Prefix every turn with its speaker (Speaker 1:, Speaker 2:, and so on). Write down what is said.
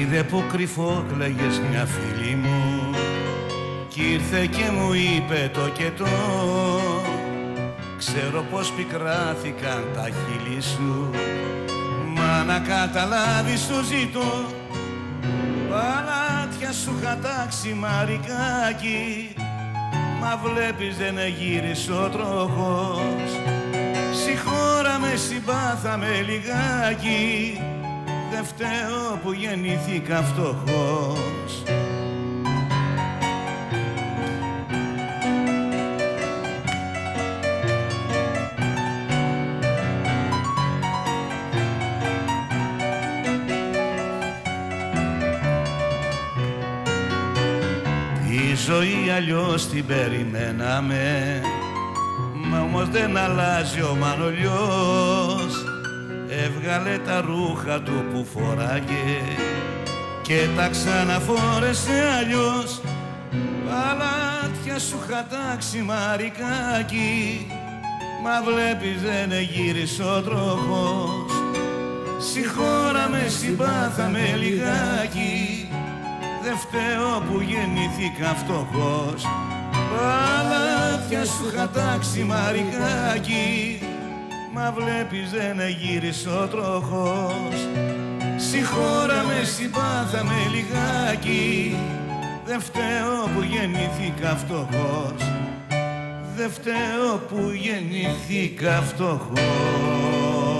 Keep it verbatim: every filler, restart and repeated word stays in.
Speaker 1: είδε που κρυφό κλαίγες μια φίλη μου κι ήρθε και μου είπε το και το, ξέρω πως πικράθηκαν τα χείλη σου, μα να καταλάβεις το ζητώ, παλάτια σου χατάξει μαρικάκι, μα βλέπεις δεν εγύρισε ο τροχός. Συγχώρα με, συμπάθαμε λιγάκι, δε φταίω που γεννήθηκα φτωχός. Η ζωή αλλιώς την περιμέναμε, μα όμως δεν αλλάζει ο Μανολιός. Έβγαλε τα ρούχα του που φοράγε και τα ξαναφόρεσε αλλιώς. Παλάτια σου χατάξει μαρικάκι, μα βλέπεις δεν εγύρισε ο τροχός. Συγχώρα με, συμπάθαμε λιγάκι, δε φταίω που γεννήθηκα φτωχός. Παλάτια σου χατάξει μαρικάκι, μα βλέπεις δεν εγύρισε ο τροχός. Συγχώρα με, συμπάθαμε λιγάκι, δε φταίω που γεννήθηκα φτωχός. Δε φταίω που γεννήθηκα φτωχός.